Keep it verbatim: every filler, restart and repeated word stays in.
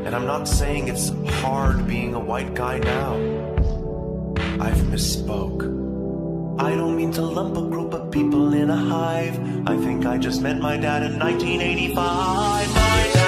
And I'm not saying it's hard being a white guy now. I've misspoke. I don't mean to lump a group of people in a hive. I think I just met my dad in nineteen eighty-five. My dad